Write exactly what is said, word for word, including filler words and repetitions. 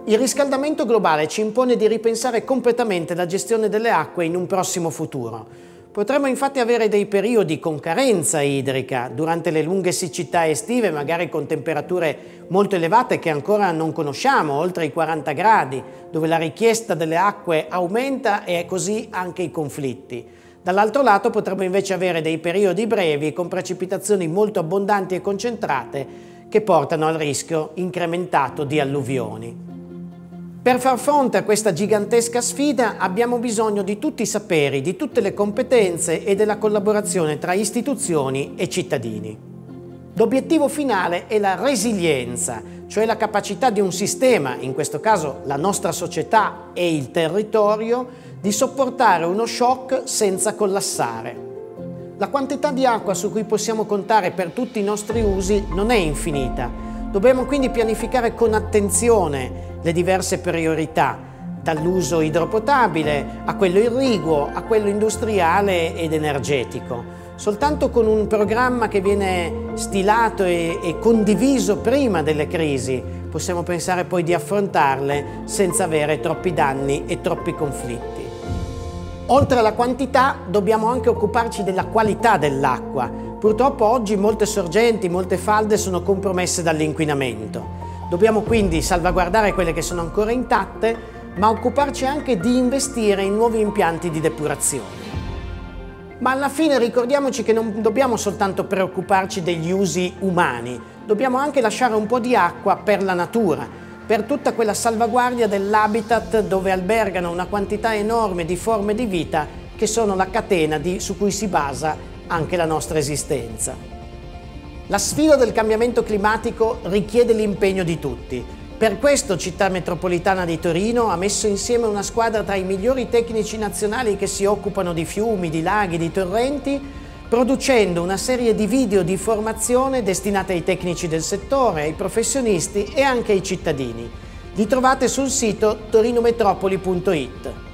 Il riscaldamento globale ci impone di ripensare completamente la gestione delle acque in un prossimo futuro. Potremmo infatti avere dei periodi con carenza idrica durante le lunghe siccità estive, magari con temperature molto elevate che ancora non conosciamo, oltre i quaranta gradi, dove la richiesta delle acque aumenta e così anche i conflitti. Dall'altro lato potremmo invece avere dei periodi brevi con precipitazioni molto abbondanti e concentrate che portano al rischio incrementato di alluvioni. Per far fronte a questa gigantesca sfida abbiamo bisogno di tutti i saperi, di tutte le competenze e della collaborazione tra istituzioni e cittadini. L'obiettivo finale è la resilienza, cioè la capacità di un sistema, in questo caso la nostra società e il territorio, di sopportare uno shock senza collassare. La quantità di acqua su cui possiamo contare per tutti i nostri usi non è infinita. Dobbiamo quindi pianificare con attenzione le diverse priorità, dall'uso idropotabile a quello irriguo, a quello industriale ed energetico. Soltanto con un programma che viene stilato e, e condiviso prima delle crisi possiamo pensare poi di affrontarle senza avere troppi danni e troppi conflitti. Oltre alla quantità dobbiamo anche occuparci della qualità dell'acqua. Purtroppo oggi molte sorgenti, molte falde sono compromesse dall'inquinamento. Dobbiamo quindi salvaguardare quelle che sono ancora intatte, ma occuparci anche di investire in nuovi impianti di depurazione. Ma alla fine ricordiamoci che non dobbiamo soltanto preoccuparci degli usi umani, dobbiamo anche lasciare un po' di acqua per la natura, per tutta quella salvaguardia dell'habitat dove albergano una quantità enorme di forme di vita che sono la catena di, su cui si basa anche la nostra esistenza. La sfida del cambiamento climatico richiede l'impegno di tutti. Per questo Città Metropolitana di Torino ha messo insieme una squadra tra i migliori tecnici nazionali che si occupano di fiumi, di laghi, di torrenti, producendo una serie di video di formazione destinate ai tecnici del settore, ai professionisti e anche ai cittadini. Li trovate sul sito torinometropoli punto it.